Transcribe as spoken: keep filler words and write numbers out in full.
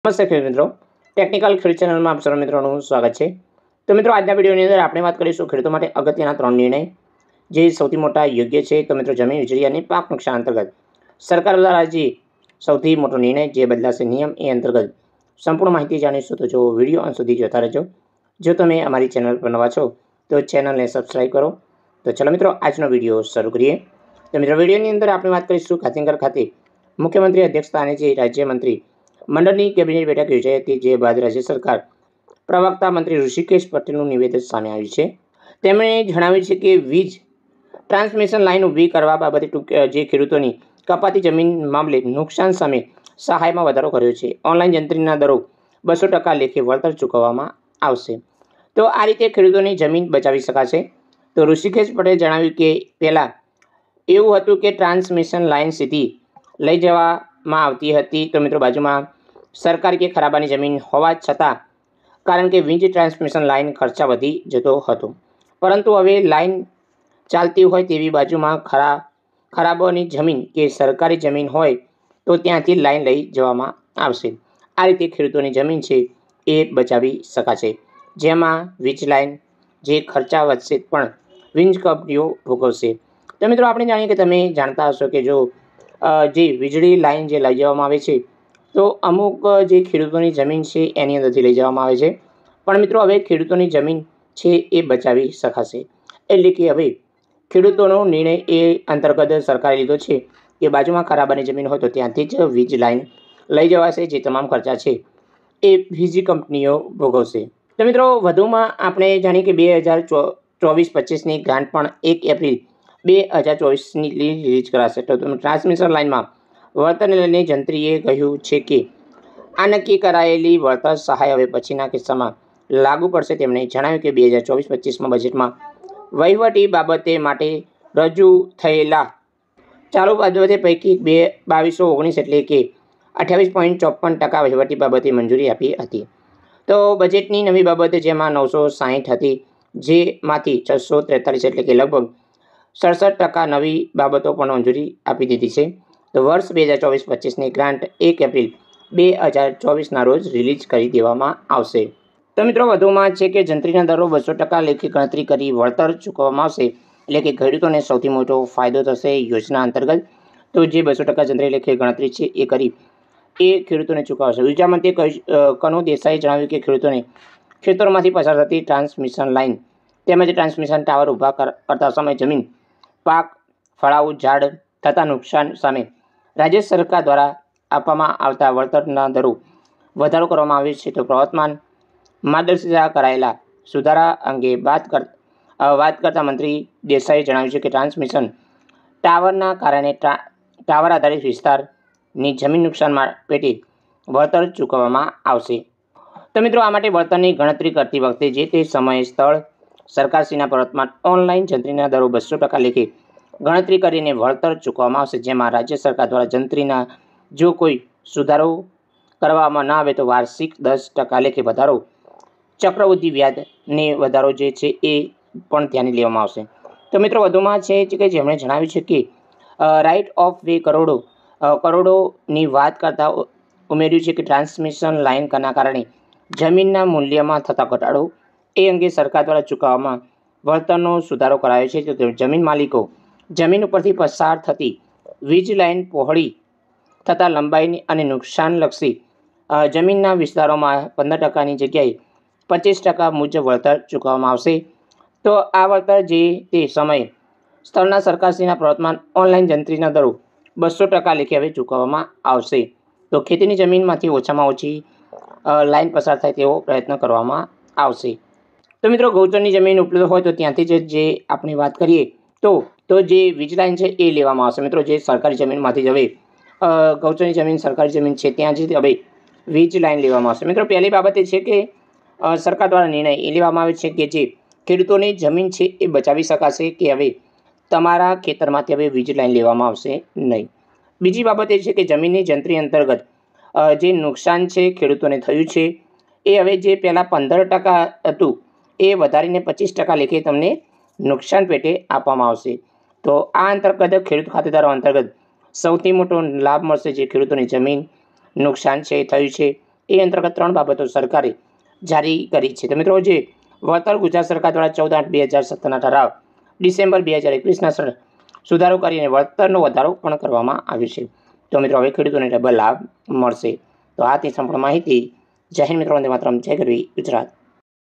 નમસ્તે ખેડૂત મિત્રો, ટેકનિકલ ખેડૂત ચેનલમાં આપ સર્વ મિત્રોનું સ્વાગત છે। તો મિત્રો, આજના વિડીયોની અંદર આપણે વાત કરીશું ખેડૂતો માટે અગત્યના ત્રણ નિર્ણય જે સૌથી મોટા યોગ્ય છે। તો મિત્રો, જમીન વીજળી અને પાક નુકસાન અંતર્ગત સરકાર દ્વારા જે સૌથી મોટો નિર્ણય જે બદલાશે નિયમ એ અંતર્ગત સંપૂર્ણ માહિતી જાણીશું। તો જો વિડીયો અંત સુધી જોતા રહેજો। જો તમે અમારી ચેનલ પર નવા છો તો ચેનલને સબસ્ક્રાઈબ કરો। તો ચલો મિત્રો, આજનો વિડીયો શરૂ કરીએ। તો મિત્રો, વિડીયોની અંદર આપણે વાત કરીશું ગાંધીનગર ખાતે મુખ્યમંત્રી અધ્યક્ષસ્થાને જે રાજ્યમંત્રી મંડળની કેબિનેટ બેઠક યોજાઈ હતી, જે બાદ રાજ્ય સરકાર પ્રવક્તા મંત્રી ઋષિકેશ પટેલનું નિવેદન સામે આવ્યું છે। તેમણે જણાવ્યું છે કે વીજ ટ્રાન્સમિશન લાઇન ઊભી કરવા બાબતે જે ખેડૂતોની કપાતી જમીન મામલે નુકસાન સામે સહાયમાં વધારો કર્યો છે। ઓનલાઈન જંત્રીના દરો બસો ટકા લેખે વળતર ચૂકવવામાં આવશે। તો આ રીતે ખેડૂતોની જમીન બચાવી શકાશે। તો ઋષિકેશ પટેલે જણાવ્યું કે પહેલાં એવું હતું કે ટ્રાન્સમિશન લાઇન સીધી લઈ જવામાં આવતી હતી। તો મિત્રો, બાજુમાં સરકારી કે ખરાબાની જમીન હોવા છતાં કારણ કે વીજ ટ્રાન્સમિશન લાઇન ખર્ચા વધી જતો હતો, પરંતુ હવે લાઇન ચાલતી હોય તેવી બાજુમાં ખરા ખરાબોની જમીન કે સરકારી જમીન હોય તો ત્યાંથી લાઇન લઈ જવામાં આવશે। આ રીતે ખેડૂતોની જમીન છે એ બચાવી શકાશે, જેમાં વીજ લાઇન જે ખર્ચા વધશે પણ વીજ કંપનીઓ ભોગવશે। તો મિત્રો, આપણે જાણીએ કે તમે જાણતા હશો કે જો જે વીજળી લાઇન જે લઈ જવામાં આવે છે તો અમુક જે ખેડૂતોની જમીન છે એની અંદરથી લઈ જવામાં આવે છે, પણ મિત્રો હવે ખેડૂતોની જમીન છે એ બચાવી શકાશે। એટલે કે હવે ખેડૂતોનો નિર્ણય એ અંતર્ગત સરકારે લીધો છે કે બાજુમાં ખરાબાની જમીન હોય તો ત્યાંથી જ વીજ લાઇન લઈ જવાશે। જે તમામ ખર્ચા છે એ વીજ કંપનીઓ ભોગવશે। તો મિત્રો, વધુમાં આપણે જાણીએ કે બે હજાર ચોવીસ પચીસની ગ્રાન્ટ પણ એક એપ્રિલ બે હજાર ચોવીસની રિલીઝ કરાશે। તો ટ્રાન્સમિશન લાઇનમાં વળતરને લઈને જંત્રીએ કહ્યું છે કે આ નક્કી કરાયેલી વળતર સહાય હવે પછીના કિસ્સામાં લાગુ પડશે। તેમણે જણાવ્યું કે બે હજાર ચોવીસ પચીસમાં બજેટમાં વહીવટી બાબતે માટે રજૂ થયેલા ચાલુ બાબતે પૈકી બે બાવીસો ઓગણીસ એટલે કે અઠ્યાવીસ પોઈન્ટ ચોપન ટકા વહીવટી બાબતે મંજૂરી આપી હતી। તો બજેટની નવી બાબતે જેમાં નવસો સાહીઠ હતી, જેમાંથી છસો ત્રેતાલીસ એટલે કે લગભગ સડસઠ ટકા નવી બાબતો પણ મંજૂરી આપી દીધી છે। તો વર્ષ બે હજાર ચોવીસ પચીસની ગ્રાન્ટ એક એપ્રિલ બે હજાર ચોવીસના રોજ રિલીઝ કરી દેવામાં આવશે। તો મિત્રો, વધુમાં છે કે જંત્રીના દરો બસો ટકા લેખે ગણતરી કરી વળતર ચૂકવવામાં આવશે। એટલે કે ખેડૂતોને સૌથી મોટો ફાયદો થશે યોજના અંતર્ગત। તો જે બસો ટકા જંત્રી લેખે ગણતરી છે એ કરી એ ખેડૂતોને ચૂકવશે। ઉર્જા મંત્રી કનુ દેસાઈએ જણાવ્યું કે ખેડૂતોને ખેતરોમાંથી પસાર થતી ટ્રાન્સમિશન લાઇન તેમજ ટ્રાન્સમિશન ટાવર ઊભા કરતા સમયે જમીન, પાક, ફળાઉ ઝાડ થતા નુકસાન સામે રાજ્ય સરકાર દ્વારા આપવામાં આવતા વળતરના દરો વધારો કરવામાં આવ્યો છે। તો પ્રવર્તમાન માર્ગદર્શિકા કરાયેલા સુધારા અંગે વાત કર વાત કરતા મંત્રી દેસાઈએ જણાવ્યું છે કે ટ્રાન્સમિશન ટાવરના કારણે ટાવર આધારિત વિસ્તારની જમીન નુકસાન પેટે વળતર ચૂકવવામાં આવશે। તો મિત્રો, આ માટે વળતરની ગણતરી કરતી વખતે જે તે સમયે સ્થળ સરકારશ્રીના પ્રવર્તમાન ઓનલાઈન જંત્રીના દરો બસો ટકા લેખે ગણતરી કરીને વળતર ચૂકવવામાં આવશે। જેમાં રાજ્ય સરકાર દ્વારા જંત્રીના જો કોઈ સુધારો કરવામાં ન આવે તો વાર્ષિક દસ ટકા લેખે વધારો, ચક્રવૃદ્ધિ વ્યાજને વધારો જે છે એ પણ ધ્યાને લેવામાં આવશે। તો મિત્રો, વધુમાં છે કે જેમણે જણાવ્યું છે કે રાઇટ ઓફ વે કરોડો કરોડોની વાત કરતા ઉમેર્યું છે કે ટ્રાન્સમિશન લાઇનના કારણે જમીનના મૂલ્યમાં થતા ઘટાડો એ અંગે સરકાર દ્વારા ચૂકવવામાં વળતરનો સુધારો કરાયો છે। તો જમીન માલિકો જમીન ઉપરથી પસાર થતી વીજ લાઇન પહોળી થતા લંબાઈની અને નુકસાનલક્ષી જમીનના વિસ્તારોમાં પંદર ટકાની જગ્યાએ પચીસ ટકા મુજબ વળતર ચૂકવવામાં આવશે। તો આ વળતર જે તે સમયે સ્થળના સરકારશ્રીના પ્રવર્તમાન ઓનલાઈન જંત્રીના દરો બસો ટકા લેખે હવે ચૂકવવામાં આવશે। તો ખેતીની જમીનમાંથી ઓછામાં ઓછી લાઇન પસાર થાય તેવો પ્રયત્ન કરવામાં આવશે। તો મિત્રો, ગૌચરની જમીન ઉપલબ્ધ હોય તો ત્યાંથી જ જે આપણે વાત કરીએ તો તો જે વીજ લાઇન છે એ લેવામાં આવશે। મિત્રો, જે સરકારી જમીનમાંથી જ હવે ગૌચરની જમીન સરકારી જમીન છે ત્યાં જ હવે વીજ લાઇન લેવામાં આવશે। મિત્રો, પહેલી બાબત એ છે કે સરકાર દ્વારા નિર્ણય એ લેવામાં આવે છે કે જે ખેડૂતોની જમીન છે એ બચાવી શકાશે કે હવે તમારા ખેતરમાંથી હવે વીજ લાઇન લેવામાં આવશે નહીં। બીજી બાબત એ છે કે જમીનની જંત્રી અંતર્ગત જે નુકસાન છે ખેડૂતોને થયું છે એ હવે જે પહેલાં પંદર ટકા હતું એ વધારીને પચીસ ટકા લેખે તમને નુકસાન પેટે આપવામાં આવશે। તો આ અંતર્ગત ખેડૂત ખાતેદારો અંતર્ગત સૌથી મોટો લાભ મળશે। જે ખેડૂતોની જમીન નુકસાન છે થયું છે એ અંતર્ગત ત્રણ બાબતો સરકારે જારી કરી છે. તો મિત્રો જે વળતર ગુજરાત સરકાર દ્વારા ચૌદ આઠ બે હજાર સત્તરના ઠરાવ ડિસેમ્બર બે હજાર એકવીસના સુધારો કરીને વળતરનો વધારો પણ કરવામાં આવ્યો છે. તો મિત્રો હવે ખેડૂતોને ડબલ લાભ મળશે. તો આ તે સંપૂર્ણ માહિતી. જય હિન્દ મિત્રો, વંદે માતરમ, જય ગરવી ગુજરાત.